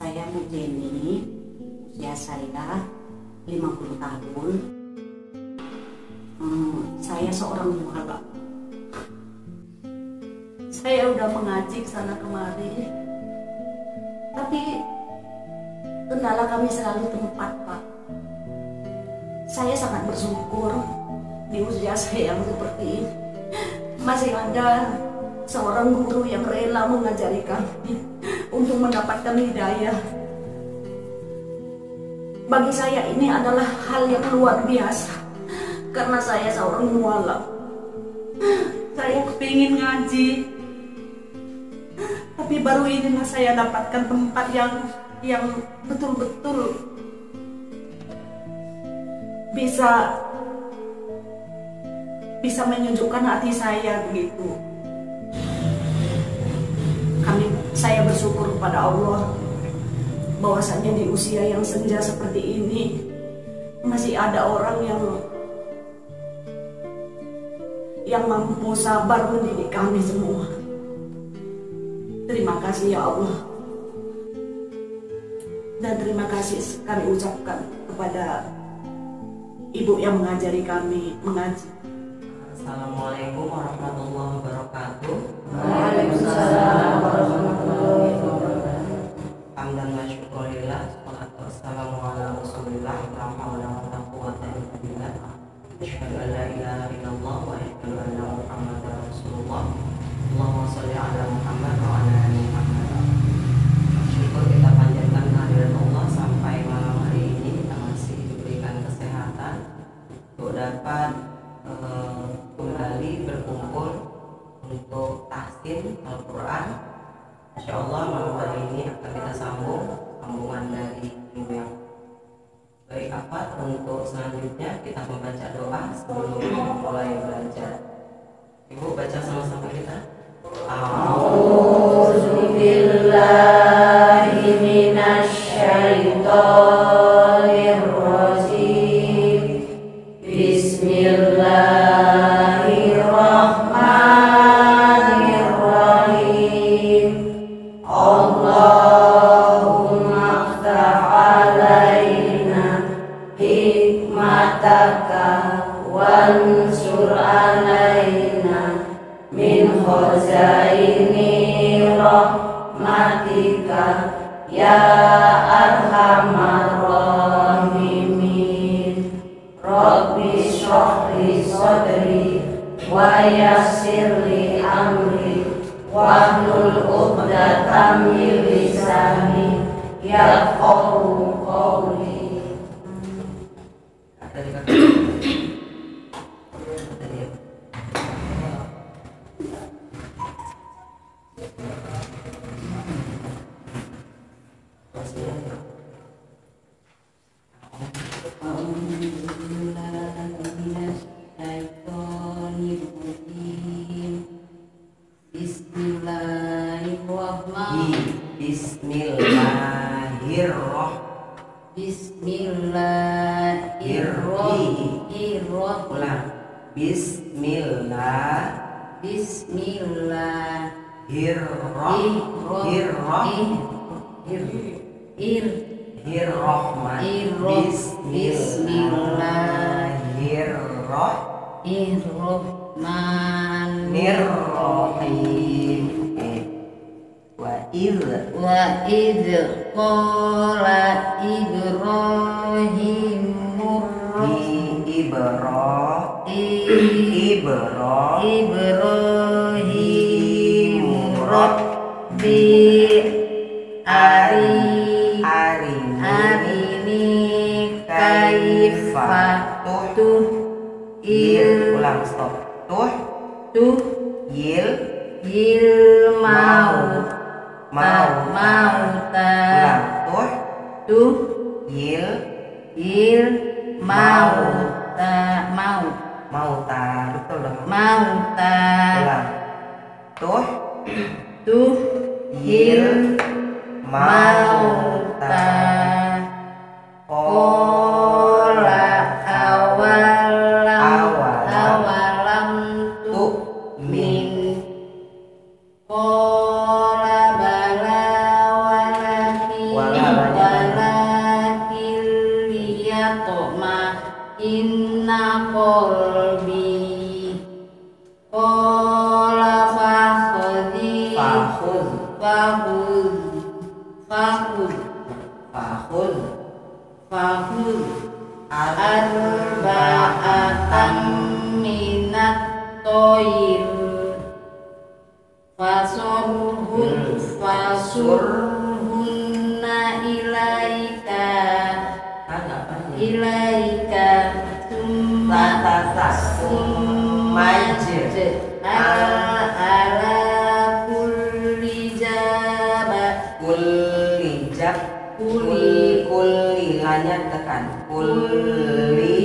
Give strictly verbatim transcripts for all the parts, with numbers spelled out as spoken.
Saya Bu Jenny, usia saya lima puluh tahun. Hmm, saya seorang mualaf. Saya udah mengaji sana kemari, tapi kendala kami selalu tempat, Pak. Saya sangat bersyukur di usia saya yang seperti ini masih ada seorang guru yang rela mengajari kami untuk mendapatkan hidayah. Bagi saya ini adalah hal yang luar biasa, karena saya seorang mualaf. Saya kepingin ngaji, tapi baru inilah saya dapatkan tempat yang yang betul-betul bisa bisa menyejukkan hati saya begitu. Kami saya bersyukur kepada Allah bahwasanya di usia yang senja seperti ini masih ada orang yang yang mampu sabar mendidik kami semua. Terima kasih ya Allah, dan terima kasih kami ucapkan kepada ibu yang mengajari kami mengaji. Assalamualaikum warahmatullahi wabarakatuh. Waalaikumsalam warahmatullahi wabarakatuh. Hamdan wa syukurillah, salatu wassalamu ala rasulillah, la haula wa la quwwata illa billah. Asyhadu an la ilaha illallah wa asyhadu anna Muhammadar Rasulullah. Allahumma sholli ala Muhammad wa ala ali Muhammad. Syukur kita panjatkan kehadirat Allah sampai malam hari ini kita masih diberikan kesehatan untuk dapat uh, kembali berkumpul untuk tahsin Al-Quran. Insya Allah malam hari ini akan kita sambung sambungan dari minggu yang baik. Apa untuk selanjutnya kita membaca doa sebelum mulai belajar. Ibu baca sama-sama kita. A'udzu billahi minasy syaithanir rajim. Bismillahirrahmanirrahim. Allahumma iftah alaina hikmataka wansur alaina min khazaini rahmatika ya arhamar rahimin. Rabbi shrah li sadri wa yassir li amri wahlul 'uqdatam min lisani yafqahu qawli. Tadi kata tadi ya. Bismillahirrahmanirrahim. Bismillahirrahmanirrahim. Ulang. Bismillah. Bismillahirrahmanirrahim. Bismillahirrahmanirrahim. Wa idz Wa idz qala Ibrahimur Ibro Ibro Ibrahim Rabbi Ari Arini Arini kaifa tuh Il ulang stop. Tuh tuh Il il mau Mau mau ta ulang. Tuh tuh Il il mau ta mau Mau ta betul dong. mau ta Ulang. Tuh tuh il mau ta Kola awalam awalam tuh min Kola bala walakin Fahud Fahud Fahud Fahud arba'atan arba'atan minat toir fasurhun fasurhunna ilaika agak panjang ilaika summa Tata sumaj ala ala kulli jaba kulli jab Kulli. kulli lanya tekan kulli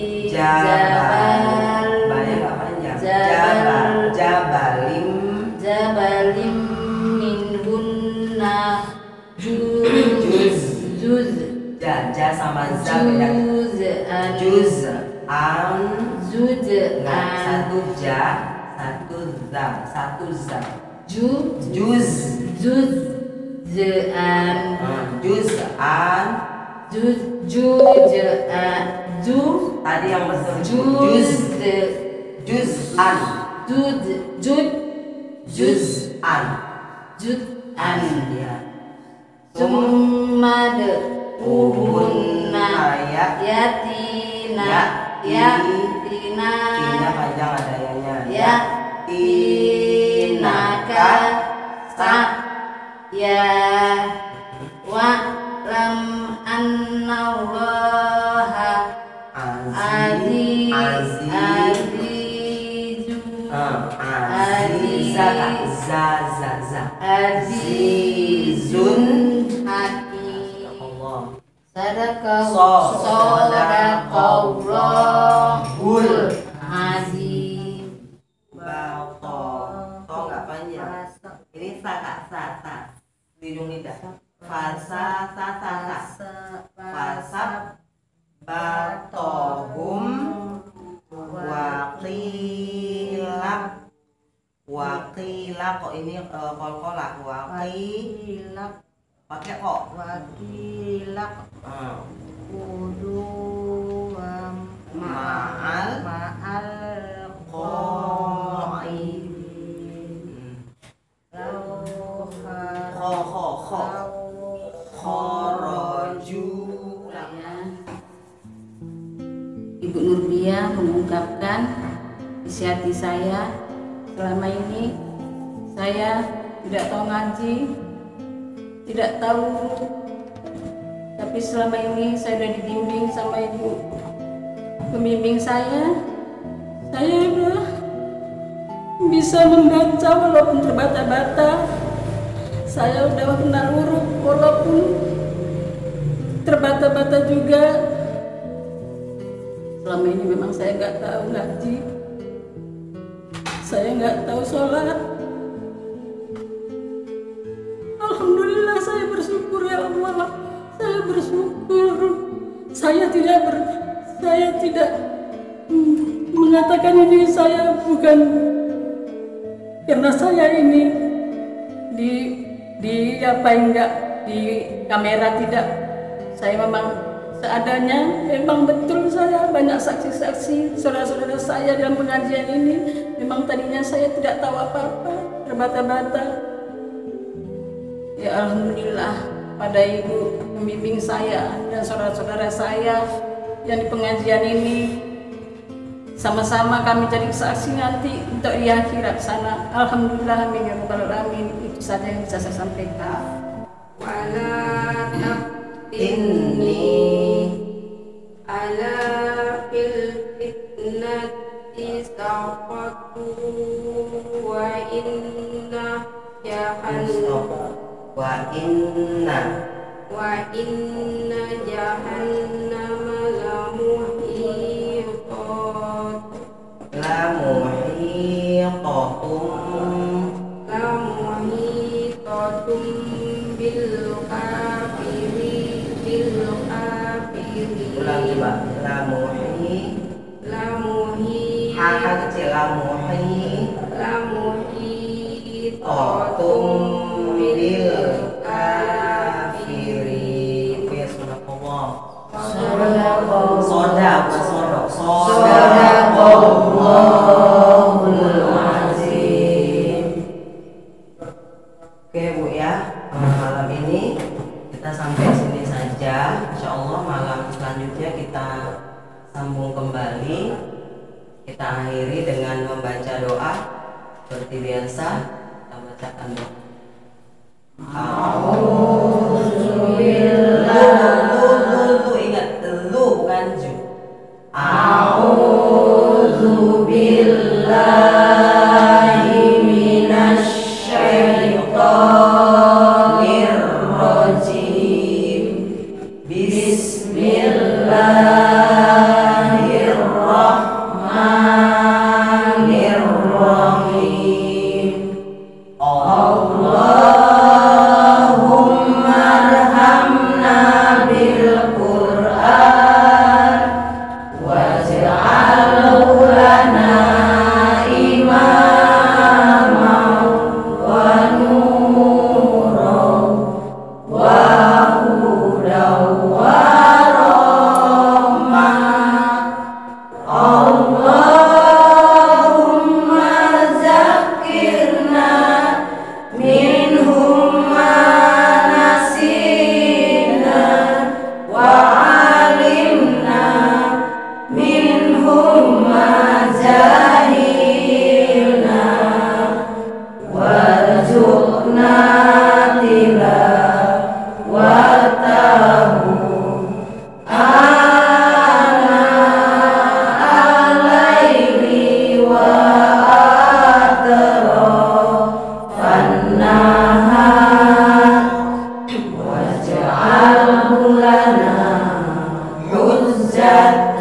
jabal banyak gak panjang jabal jabalim jabalim minhunna juz Juz. juz ja ja sama za beda juz'an juz an juz'an nggak satu ja satu za satu za ju juz juz'an Ah, juz an juz juz'an ju tadi yang betul juz juz juz an juz juz juz an juz'an ya summa de uhunna ya yatina Ya. yatina Tina panjang ada yanya ya tinaka sa ya wa lam annallaha aziz aziz azizu Ah, aziza kak za za za azizun hakim Allah Sadaqah So- Sadaqallahul azim Bato to nggak panjang ini sa kak sa sa di ujung lidah fasa sa sa sa fasab batohum waqilak waqilak kok ini uh, kol-kolak waqi pakai kok wakilak Ah, kudu ma'al ma'al qaidin lau kho kho kho kharaju ya. Ibu Nurbia mengungkapkan isi hati saya selama ini saya tidak tahu ngaji, tidak tahu, tapi selama ini saya sudah dibimbing sama ibu pembimbing saya. Saya sudah bisa membaca walaupun terbata-bata. Saya sudah kenal huruf walaupun terbata-bata juga. Selama ini memang saya nggak tahu ngaji, saya nggak tahu sholat. Alhamdulillah saya bersyukur ya Allah, saya bersyukur. Saya tidak ber, saya tidak hmm, mengatakan ini saya bukan karena saya ini di di apa enggak di kamera, tidak. Saya memang seadanya, memang betul saya banyak saksi-saksi saudara-saudara saya dalam pengajian ini. Memang tadinya saya tidak tahu apa-apa, terbata-bata. Ya alhamdulillah pada ibu pembimbing saya dan saudara-saudara saya yang di pengajian ini, sama-sama kami jadi saksi nanti untuk di akhirat sana. Alhamdulillah, amin ya rabbal alamin. Itu saja yang bisa saya sampaikan. Wala inni ala fil fitnati saqatu wa inna jahannam wa inna wa inna jahannama lamuhiqat la muhiqatum lamuhiqatum bil kafiri bil kafiri ulang coba la muhi lamuhi ha ha kecil la muhi lamuhi qatum bil kafirin ya subhanallah soda bukan sodok sodaqallahul azim. Oke Bu ya, sambung kembali. Kita akhiri dengan membaca doa seperti biasa. Kita bacakan doa. A'udzubillah. Ingat, lu bukan ju. A'udzubillahi minasyaitonir rajim. Bismillahirrahmanirrahim. Allahumma arhamna bil Qur'an waj'alhu lana imaman wa nuran wa hudan wa rahmah. Allahumma zakirna minhum ma nasina wa alimna minhum ma jahilna warzuqna tilawatahu ana al-laili wa atrafan nahar waj'alhu lana hujjatan